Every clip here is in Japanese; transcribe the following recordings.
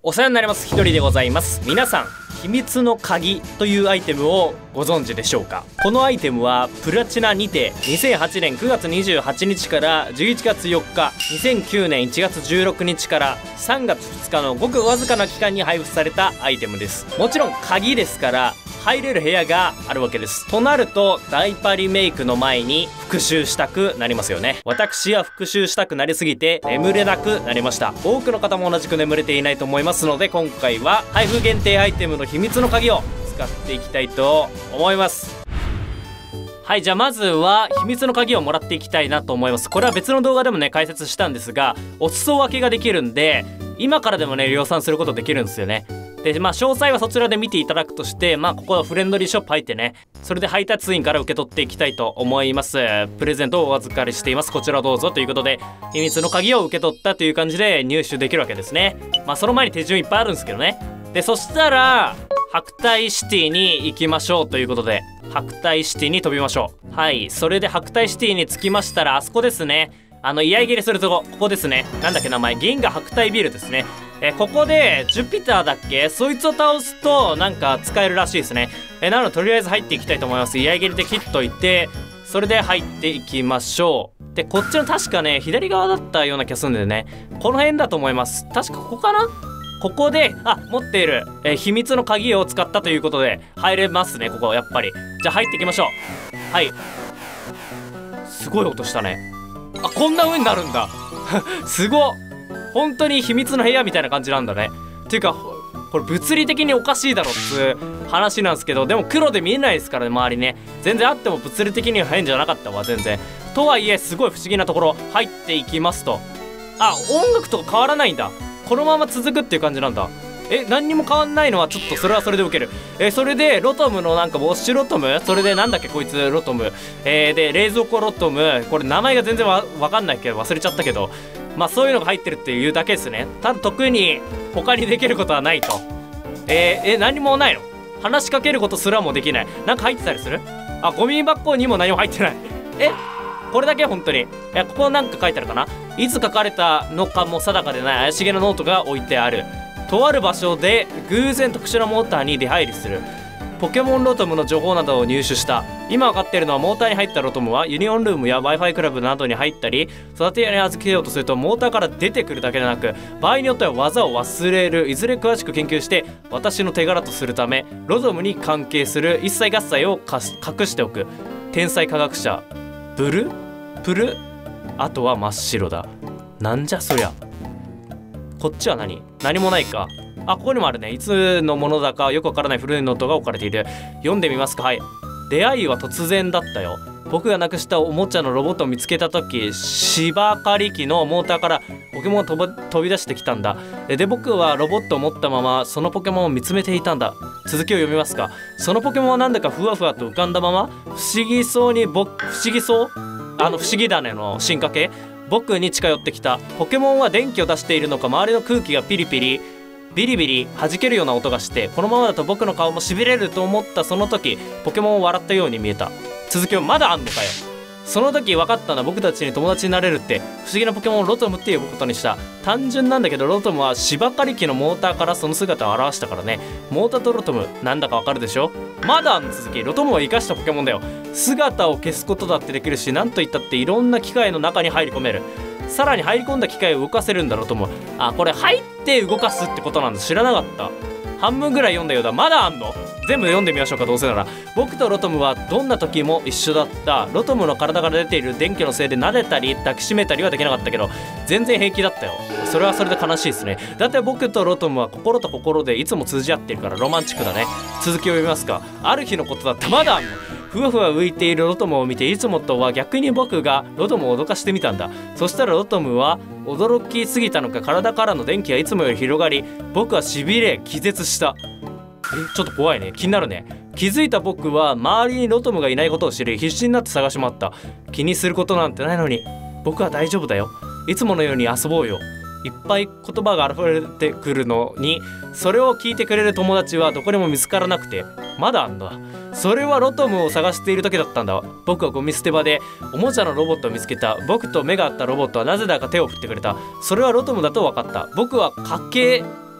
お世話になります。ひとりでございます。皆さん、秘密の鍵というアイテムをご存知でしょうか。このアイテムはプラチナにて2008年9月28日から11月4日、2009年1月16日から3月2日のごくわずかな期間に配布されたアイテムです。もちろん鍵ですから入れる部屋があるわけです。となるとダイパリメイクの前に復習したくなりますよね。私は復習したくなりすぎて眠れなくなりました。多くの方も同じく眠れていないと思いますので、今回は配布限定アイテムの秘密の鍵を使っていきたいと思います。はい、じゃあまずは秘密の鍵をもらっていきたいなと思います。これは別の動画でもね解説したんですが、お裾分けができるんで今からでもね量産することできるんですよね。で詳細はそちらで見ていただくとして、ここはフレンドリーショップ入ってね、それで配達員から受け取っていきたいと思います。プレゼントをお預かりしています。こちらどうぞということで、秘密の鍵を受け取ったという感じで入手できるわけですね。その前に手順いっぱいあるんですけどね。でそしたら白帯シティに行きましょうということで、白帯シティに飛びましょう。はい、それで白帯シティに着きましたら、あそこですね、居合切りするとここですね。なんだっけ名前、銀河白帯ビルですね。ここでジュピターだっけ、そいつを倒すとなんか使えるらしいですね。なのでとりあえず入っていきたいと思います。居合切りで切っといて、それで入っていきましょう。でこっちの確かね左側だったような気がするんでね、この辺だと思います。確かここかな。ここで持っている、秘密の鍵を使ったということで入れますね、ここやっぱり。じゃあ入っていきましょう。はい、すごい音したね。こんな風になるんだすごっ。本当に秘密の部屋みたいな感じなんだね。っていうかこれ物理的におかしいだろっつう話なんですけど、でも黒で見えないですからね、周りね。全然あっても物理的には変じゃなかったわ全然。とはいえすごい不思議なところ入っていきますと、音楽とか変わらないんだ。このまま続くっていう感じなんだ。何にも変わんないのはちょっとそれはそれでウケる。それでロトムのなんかウォッシュロトム、それでなんだっけこいつロトム、で冷蔵庫ロトム、これ名前が全然わかんないけど忘れちゃったけど、そういうのが入ってるっていうだけですね。ただ特に他にできることはないと。何もないの。話しかけることすらもできない。なんか入ってたりする？ゴミ箱にも何も入ってない。これだけ本当に。ここなんか書いてあるかな。いつ書かれたのかも定かでない怪しげなノートが置いてある。とある場所で偶然特殊なモーターに出入りする。ポケモンロトムの情報などを入手した。今分かっているのは、モーターに入ったロトムはユニオンルームや Wi-Fi クラブなどに入ったり、育て屋に預けようとするとモーターから出てくるだけでなく、場合によっては技を忘れる。いずれ詳しく研究して私の手柄とするため、ロトムに関係する一切合切を隠しておく。天才科学者プル、あとは真っ白だ。なんじゃそりゃ。こっちは何もないか。ここにもあるね。いつのものだかよくわからない古いノートが置かれている。読んでみますか。はい。出会いは突然だったよ。僕がなくしたおもちゃのロボットを見つけた時、芝刈り機のモーターからポケモンが飛び出してきたんだ。で僕はロボットを持ったままそのポケモンを見つめていたんだ。続きを読みますか。そのポケモンはなんだかふわふわと浮かんだまま、不思議そう不思議種の進化系、僕に近寄ってきた。ポケモンは電気を出しているのか、周りの空気がビリビリ弾けるような音がして、このままだと僕の顔もしびれると思ったその時、ポケモンを笑ったように見えた。続きはまだあんのかよ。その時分かったのは、僕たちに友達になれるって不思議なポケモンをロトムって呼ぶことにした。単純なんだけど、ロトムは芝刈り機のモーターからその姿を表したからね。モーターとロトムなんだかわかるでしょ。まだあんの続き。ロトムを生かしたポケモンだよ。姿を消すことだってできるし、なんといったっていろんな機械の中に入り込める。さらに入り込んだ機械を動かせるんだ。ロトム。これ入って動かすってことなんだ。知らなかった。半分ぐらい読んだようだ。まだあんの。全部読んでみましょうか。どうせなら。僕とロトムはどんな時も一緒だった。ロトムの体から出ている電気のせいで撫でたり抱きしめたりはできなかったけど、全然平気だったよ。それはそれで悲しいですね。だって僕とロトムは心と心でいつも通じ合っているからロマンチックだね。続きを読みますか。ある日のことだった。まだあんの。ふわふわ浮いているロトムを見て、いつもとは逆に僕がロトムを脅かしてみたんだ。そしたらロトムは驚きすぎたのか、体からの電気がいつもより広がり、僕はしびれ気絶した。ちょっと怖いね。気になるね。気づいた僕は周りにロトムがいないことを知り、必死になって探し回った。気にすることなんてないのに、僕は大丈夫だよ。いつものように遊ぼうよ。いっぱい言葉が溢れてくるのに、それを聞いてくれる友達はどこにも見つからなくて、まだあんだ。それはロトムを探している時だったんだ。僕はゴミ捨て場でおもちゃのロボットを見つけた。僕と目が合ったロボットはなぜだか手を振ってくれた。それはロトムだと分かった。僕は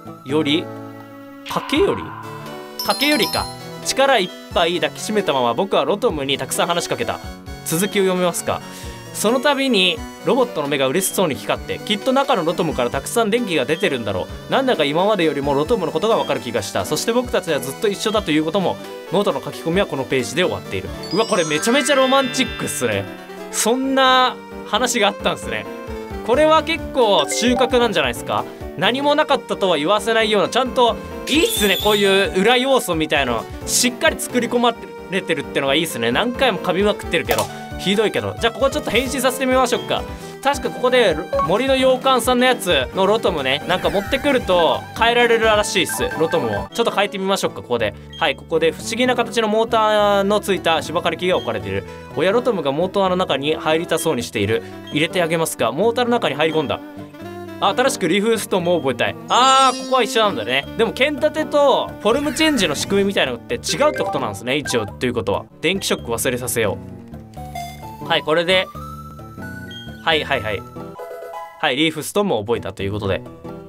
より駆け寄りか。力いっぱい抱きしめたまま僕はロトムにたくさん話しかけた。続きを読みますか。その度にロボットの目が嬉しそうに光って、きっと中のロトムからたくさん電気が出てるんだろう。なんだか今までよりもロトムのことがわかる気がした。そして僕たちはずっと一緒だということも。ノートの書き込みはこのページで終わっている。うわ、これめちゃめちゃロマンチックっすね。そんな話があったんですね。これは結構収穫なんじゃないですか。何もなかったとは言わせないような、ちゃんといいっすね。こういう裏要素みたいなのしっかり作り込まれてるってのがいいっすね。何回も噛みまくってるけどひどいけど。じゃあここちょっと変身させてみましょうか。確かここで森の洋館さんのやつのロトムね、なんか持ってくると変えられるらしいっす。ロトムをちょっと変えてみましょうか。ここでここで不思議な形のモーターのついた芝刈り機が置かれている。親ロトムがモーターの中に入りたそうにしている。入れてあげますか。モーターの中に入り込んだ。新しくリフストーンも覚えたい。ここは一緒なんだね。でも剣立てとフォルムチェンジの仕組みみたいなのって違うってことなんですね、一応。ということは電気ショック忘れさせよう。これでリーフストーンも覚えたということで、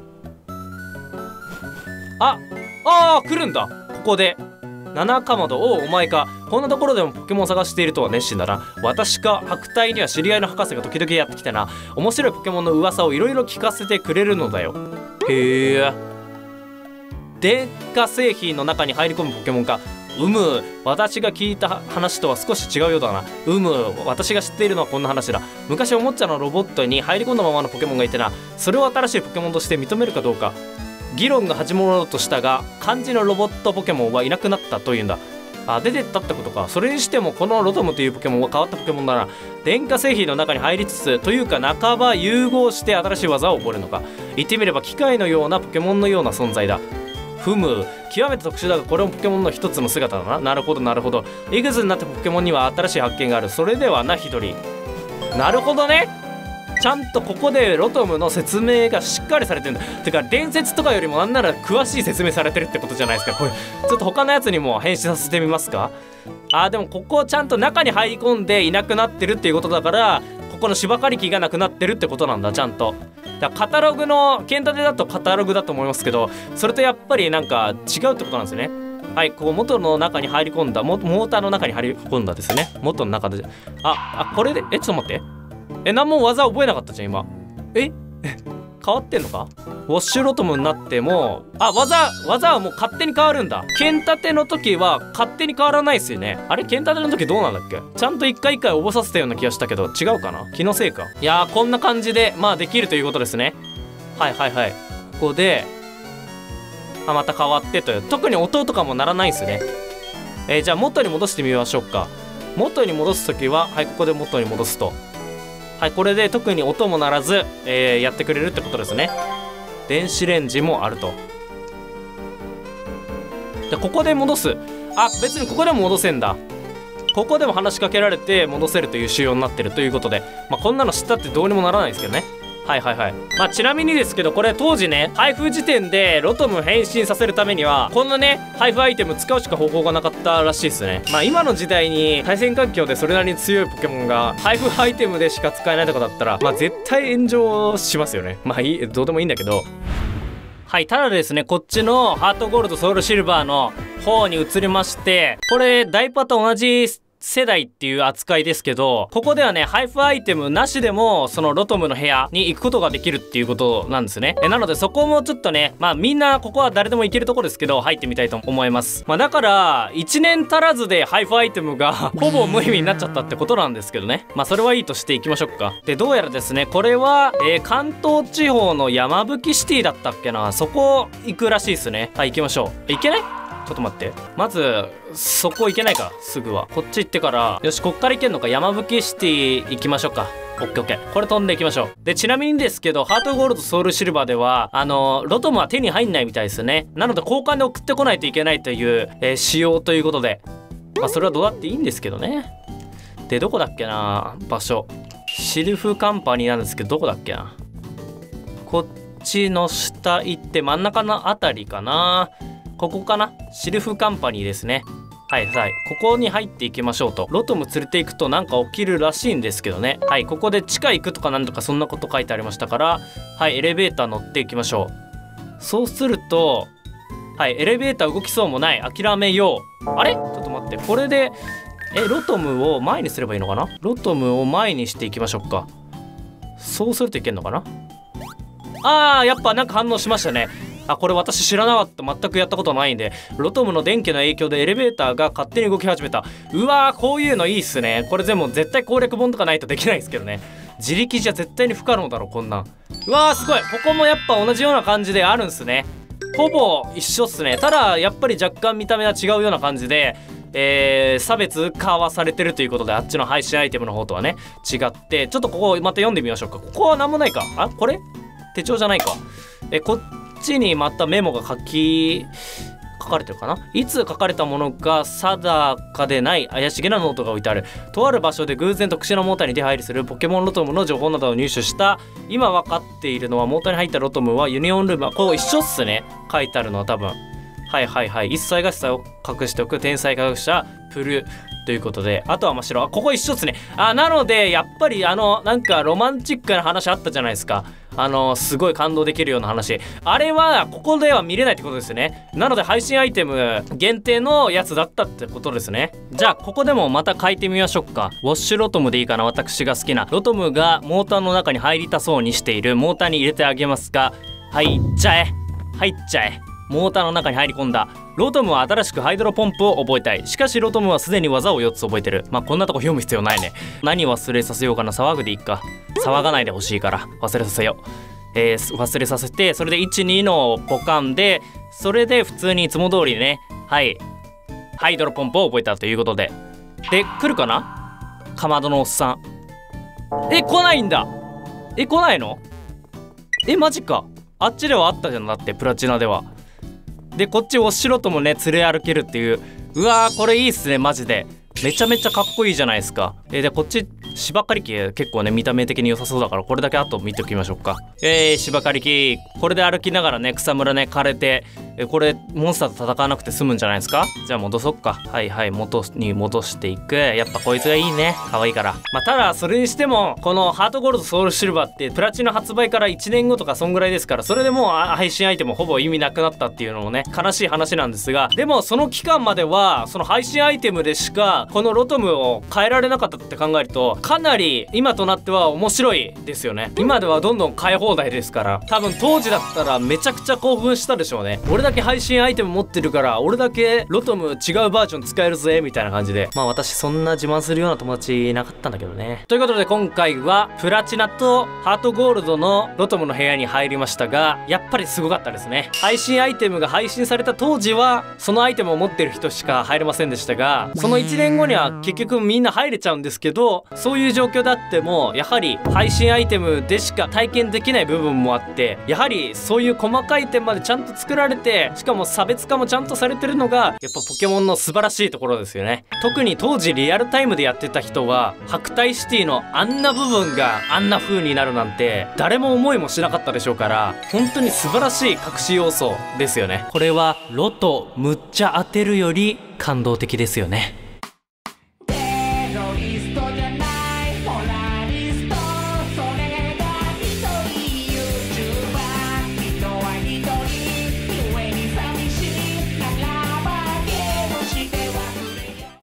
来るんだ。ここで七かまど。お前か。こんなところでもポケモンを探しているとは熱心だな。私か。白帯には知り合いの博士が時々やってきてな。面白いポケモンの噂をいろいろ聞かせてくれるのだよ。へえ。電化製品の中に入り込むポケモンか。私が聞いた話とは少し違うようだな。私が知っているのはこんな話だ。昔おもちゃのロボットに入り込んだままのポケモンがいてな。それを新しいポケモンとして認めるかどうか議論が始まろうとしたが、漢字のロボットポケモンはいなくなったというんだ。出てったってことか。それにしてもこのロトムというポケモンは変わったポケモンだな。電化製品の中に入りつつというか半ば融合して新しい技を覚えるのか。言ってみれば機械のようなポケモンのような存在だ。極めて特殊だがこれもポケモンの一つの姿だな。なるほど。いくつになってポケモンには新しい発見がある。それではな、ヒドリ。なるほどね。ちゃんとここでロトムの説明がしっかりされてるんだ。てか伝説とかよりもなんなら詳しい説明されてるってことじゃないですか。これちょっと他のやつにも変身させてみますか。でもここちゃんと中に入り込んでいなくなってるっていうことだから、ここの芝刈り機がなくなってるってことなんだ。ちゃんとだからカタログの剣立てだとカタログだと思いますけど、それとやっぱりなんか違うってことなんですよね。こう元の中に入り込んだモーターの中に入り込んだですね。元の中でこれでちょっと待って、何も技覚えなかったじゃん今。変わってんのか。ウォッシュロトムになっても技はもう勝手に変わるんだ。剣立ての時は勝手に変わらないですよね。剣立ての時どうなんだっけ。ちゃんと一回一回覚えさせたような気がしたけど違うかな。気のせいか。いやこんな感じでできるということですね。ここでまた変わってという、特に音とかも鳴らないんですね。じゃあ元に戻してみましょうか。元に戻す時はここで元に戻すとこれで特に音も鳴らず、やってくれるってことですね。電子レンジもあると。でここで戻す。別にここでも戻せんだ。ここでも話しかけられて戻せるという仕様になってるということで、こんなの知ったってどうにもならないですけどね。ちなみにですけど、これ当時ね配布時点でロトム変身させるためにはこんなね配布アイテム使うしか方法がなかったらしいですね。今の時代に対戦環境でそれなりに強いポケモンが配布アイテムでしか使えないとかだったら絶対炎上しますよね。どうでもいいんだけど、ただですね、こっちのハートゴールドソウルシルバーの方に移りまして、これダイパと同じ世代っていう扱いですけど、ここではね配布アイテムなしでもそのロトムの部屋に行くことができるっていうことなんですね。なのでそこもちょっとねみんなここは誰でも行けるとこですけど入ってみたいと思います。だから1年足らずで配布アイテムがほぼ無意味になっちゃったってことなんですけどね。それはいいとしていきましょうか。でどうやらですねこれは、関東地方の山吹シティだったっけな、そこ行くらしいですね。行きましょう。行けない？ちょっと待って、まずそこ行けないか。すぐはこっち行ってから、よしこっから行けんのか。山吹シティ行きましょうか。オッケーオッケー、これ飛んでいきましょう。でちなみにですけどハートゴールドソウルシルバーではロトムは手に入んないみたいですね。なので交換で送ってこないといけないという、仕様ということで、それはどうだっていいんですけどね。でどこだっけな場所。シルフカンパニーなんですけど、どこだっけな。こっちの下行って真ん中のあたりかな。ここかな。シルフカンパニーですね。ここに入っていきましょうと。ロトム連れていくとなんか起きるらしいんですけどね。ここで地下行くとかなんとかそんなこと書いてありましたから、エレベーター乗っていきましょそうすると、はい、エレベーター動きそうもない、諦めよう。あれちょっと待って、これでロトムを前にすればいいのかな。ロトムを前にしていきましょうか。そうするといけんのかな。やっぱなんか反応しましたね。これ私知らなかった。全くやったことないんで。ロトムの電気の影響でエレベーターが勝手に動き始めた。うわー、こういうのいいっすね。これでも絶対攻略本とかないとできないですけどね。自力じゃ絶対に不可能だろこんなん。うわー、すごい。ここもやっぱ同じような感じであるんすね。ほぼ一緒っすね。ただやっぱり若干見た目は違うような感じで、差別化はされてるということで、あっちの配信アイテムの方とはね違って、ちょっとここまた読んでみましょうか。ここは何もないか。これ手帳じゃないか。こっちにまたメモが書かれてるかな。いつ書かれたものが定かでない怪しげなノートが置いてある。とある場所で偶然特殊なモーターに出入りするポケモンロトムの情報などを入手した。今分かっているのは、モーターに入ったロトムはユニオンルームはこう一緒っすね。書いてあるのは多分。はいはいはい。一切が下を隠しておく天才科学者プルということで、あとは真っ白。ここ一緒っすね。なのでやっぱりなんかロマンチックな話あったじゃないですか。すごい感動できるような話。あれはここでは見れないってことですね。なので配信アイテム限定のやつだったってことですね。じゃあここでもまた書いてみましょうか。ウォッシュロトムでいいかな。私が好きなロトムがモーターの中に入りたそうにしている。モーターに入れてあげますが、入っちゃえ。モーターの中に入り込んだ。ロトムは新しくハイドロポンプを覚えたい。しかしロトムはすでに技を4つ覚えてる。こんなとこ読む必要ないね。何忘れさせようかな。騒ぐでいいか。騒がないでほしいから忘れさせよう。忘れさせて、それで1、2のポカンで、それで普通にいつも通りね、はい、ハイドロポンプを覚えたということで。で、来るかな。かまどのおっさん。来ないんだ。来ないの。マジか。あっちではあったじゃん。だってプラチナでは。でこっちウォッシュロトもね連れ歩けるっていう。うわー、これいいっすねマジで。めちゃめちゃかっこいいじゃないですか。でこっち芝刈り機結構ね見た目的に良さそうだから、これだけあと見ておきましょうか。芝刈り機、これで歩きながらね草むらね枯れて、これモンスターと戦わなくて済むんじゃないですか。じゃあ戻そっか。はいはい、元に戻していく。やっぱこいつがいいね、可愛いから。ただそれにしてもこのハートゴールドソウルシルバーってプラチナ発売から1年後とかそんぐらいですから、それでもう配信アイテムほぼ意味なくなったっていうのもね悲しい話なんですが、でもその期間まではその配信アイテムでしかこのロトムを変えられなかったって考えると、かなり今となっては面白いですよね。今ではどんどん変え放題ですから、多分当時だったらめちゃくちゃ興奮したでしょうね。俺だけ配信アイテム持ってるから俺だけロトム違うバージョン使えるぜみたいな感じで。私そんな自慢するような友達いなかったんだけどね。ということで今回はプラチナとハートゴールドのロトムの部屋に入りましたが、やっぱりすごかったですね。配信アイテムが配信された当時はそのアイテムを持ってる人しか入れませんでしたが、その1年後には結局みんな入れちゃうんですけど、そういう状況であってもやはり配信アイテムでしか体験できない部分もあって、やはりそういう細かい点までちゃんと作られて、しかも差別化もちゃんとされてるのがやっぱポケモンの素晴らしいところですよね。特に当時リアルタイムでやってた人は白帯シティのあんな部分があんな風になるなんて誰も思いもしなかったでしょうから、本当に素晴らしい隠し要素ですよね。これはロトむっちゃ当てるより感動的ですよね。